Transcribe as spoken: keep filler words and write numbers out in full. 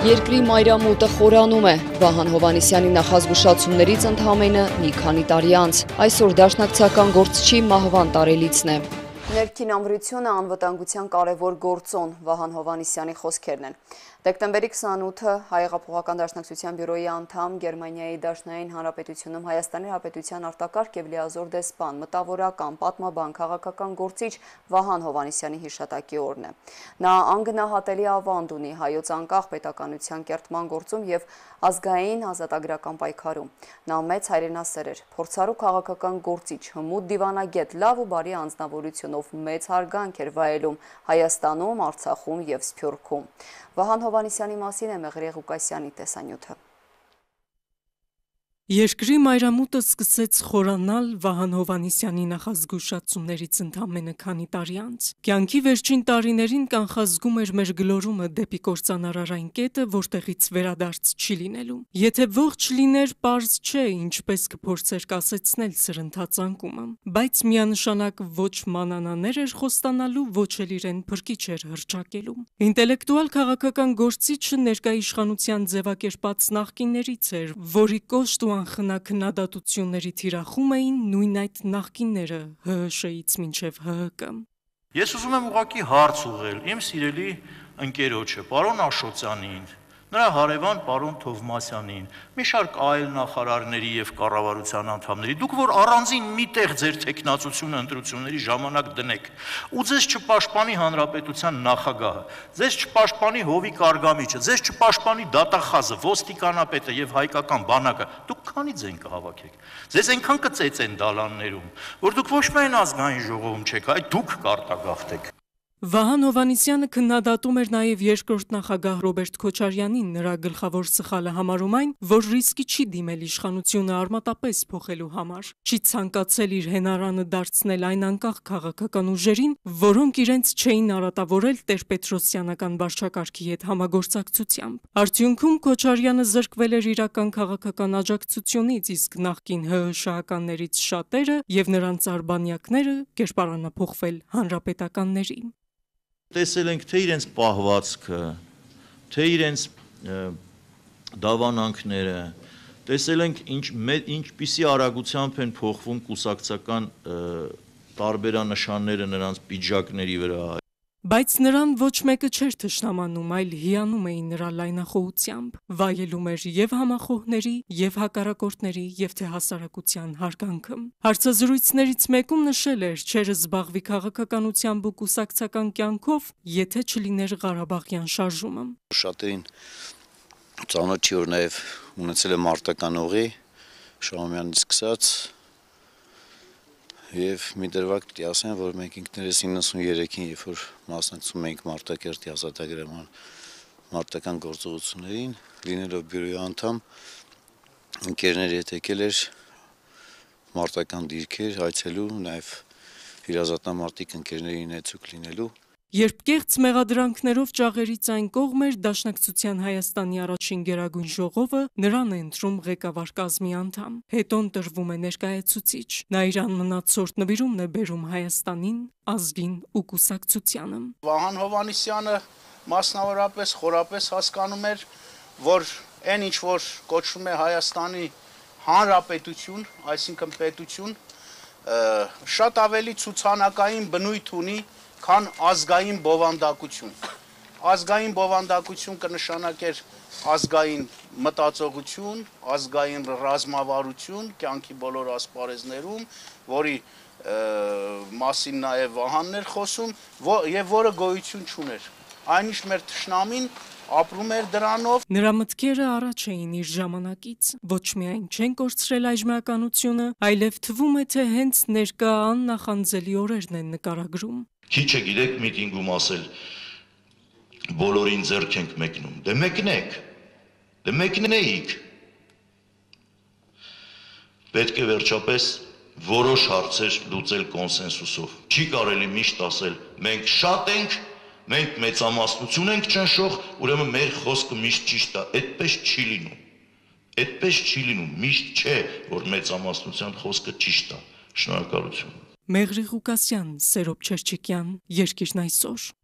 Երկրի մայրամուտը խորանում է, Վահան Հովհաննիսյանի նախազգուշացումներից ընդամենը մի քանի տարի անց, այսօր դաշնակցական գործչի մահվան տարելիցն է։ Ներքին ամրությունը անվտանգության կարևոր գործոն, Վահան Հովհաննիսյանի խոսքերն են։ Դեկտեմբերի քսանութը Հայ-հեղափոխական դաշնակցության բյուրոյի անդամ, Գերմանիայի Դաշնային Հանրապետությունում Հայաստանի Հանրապետության արտակարգ և լիազոր դեսպան, մտավորական, պատմաբան, քաղաքական գործիչ Վահան Հովհաննիսյանի հիշատակի օրն է։ Նա անգնահատելի ավանդ ունի հայոց անկախ պետականության կերտման գործում և ազգային ազատագրական պայքարում։ Նա մեծ հայրենասեր էր, փորձառու քաղաքական գործիչ, հմուտ դիվանագետ, լավ ու բարի անձնավորությունով մեծ հարգանք էր վայելում Հայաստանում, Արցախում և Սփյուռքում։ Վահան Հովհաննիսյանի մասին է Մեղրիե Ղուկասյանի տեսանյութը։ Երկրի մայրամուտը սկսեց խորանալ Վահան Հովհաննիսյանի նախազգուշացումներից ընդամենը քանի տարի անց։ Կյանքի վերջին տարիներին կանխազգում էր մեր գլորումը դեպի կործանարար այն կետը, որտեղից վերադարձ չի լինելու։ Եթե ողջ լիներ, պարզ չէ ինչպես կփորձեր կասեցնել սրընթաց անկումը, բայց միանշանակ ոչ մանանաներ էր խոստանալու, ոչ էլ իրեն փրկիչ էր հռչակելու։ Ինտելեկտուալ քաղաքական գործիչը ներկա իշխանության ձևակերպած նախկիններից էր, որի կոշտ ու անխնա քննադատությունների թիրախում էին նույն այդ նախկինները Հ Հ Շ-ից մինչև Հ Հ Կ։ Ես ուզում եմ ուղղակի հարց ուղղել իմ սիրելի ընկերոջը, պարոն Աշոտյանին, նրա հարևան պարոն Թովմասյանին, մի շարք այլ նախարարների և կառավարության անդամների, դուք որ առանձին միտեղ ձեր թեկնածությունը ընտրությունների ժամանակ դնեք, ու ձեզ չպաշտպանի հանրապետության նախագահը, ձեզ չպաշտպանի Հովիկ Արգամիջը, ձեզ չպաշտպանի դատախազը, ոստիկանապետը և հայկական բանակը, դուք քանի ձեն կհավաքեք։ Ձեզ այնքան կծեծեն դալաններում, որ դուք ոչ միայն ազգային ժողովում չեք, այլ դուք կարտագաղթեք։ Վահան Հովհաննիսյանը քննադատում էր նաև երկրորդ նախագահ Ռոբերտ Քոչարյանին, նրա գլխավոր սխալը համարում այն, որ ռիսկի չի դիմել իշխանությունը արմատապես փոխելու համար, չի ցանկացել իր հենարանը դարձնել այն անկախ քաղաքական ուժերին, որոնք իրենց չէին արատավորել տեր-պետրոսյանական վարչակարգի հետ համագործակցությամբ։ Արդյունքում Քոչարյանը զրկվել էր իրական քաղաքական աջակցությունից, իսկ նախկին Հ Հ Շ-ականներից շատերը և նրանց արբանյակները կերպարանափոխվել հանրապետականների։ Տեսել ենք թե իրենց պահվածքը, թե իրենց դավանանքները, տեսել ենք ինչ, ինչպիսի արագությամբ են փոխվում կուսակցական տարբերանշանները նրանց պիջակների վրա։ Բայց նրան ոչ մեկը չէր թշնամանում, այլ հիանում էին նրա լայնախոհությամբ, վայելում էր և համախոհների, և հակառակորդների, և թե հասարակության հարգանքը։ Հարցազրույցներից մեկում նշել էր, չէր զբաղվի քաղաքականությամբ ու կուսակցական կյանքով, եթե չլիներ Ղարաբաղյան շարժումը։ Շատերին ծանոթ չի, որ նաև ունեցել է մարտական օղի, Շահումյանից սկսած, և մի դրվագ պիտի ասեմ, որ մենք ինքներս իննսուններեքին, երբ որ մասնակցում էինք Մարտակերտի ազատագրման մարտական գործողություններին, լինելով բյուրոյի անդամ, ընկերներ հետ եկել էր մարտական դիրքեր այցելու, նաև հիրազատնամարտիկ ընկերներին հետցուկ լինելու։ Երբ կեղծ մեղադրանքներով ճաղերից այն կողմ էր, Դաշնակցության Հայաստանի առաջին գերագույն ժողովը նրան է ընտրում ղեկավար կազմի անդամ, հետո ընտրվում է ներկայացուցիչ։ Նա իր անմնացորդ նվիրումն է բերում Հայաստանին, ազգին ու կուսակցությանը։ Վահան Հովհաննիսյանը մասնավորապես խորապես հասկանում էր, որ այն ինչ որ կոչվում է Հայաստանի Հանրապետություն, այսինքն պետություն, շատ ավելի ցուցանակային բնույթ ունի, քան ազգային բովանդակություն։ Ազգային բովանդակություն կնշանակեր ազգային մտածողություն, ազգային ռազմավարություն, կյանքի բոլոր ասպարեզներում, որի մասին նաև Վահանն էր խոսում, և որը գոյություն չուներ։ Այնինչ մեր թշնամին ապրում էր դրանով։ Նրա մտքերը առաջ էին իր ժամանակից, ոչ միայն չեն կորցրել այժմեականությունը, այլև թվում է, թե հենց ներկա աննախանձելի օրերն են նկարագրում։ Քիչ է գիտեք միտինգում ասել բոլորին ձեռք ենք մեկնում, դե մեկնեք, դե մեկնեիք։ Պետք է վերջապես որոշ հարցեր լուծել կոնսենսուսով։ Չի կարելի միշտ ասել մենք շատ ենք, մենք մեծամասնություն ենք ճնշող, ուրեմն մեր խոսքը միշտ ճիշտ է, այդպես չի լինում։ Այդպես չի լինում, միշտ չէ, որ մեծամասնության խոսքը ճիշտ է։ Շնորհակալություն։ Մեղրիե Ղուկասյան, Սերոբ Չերչիկյան, Երկիրն այսօր։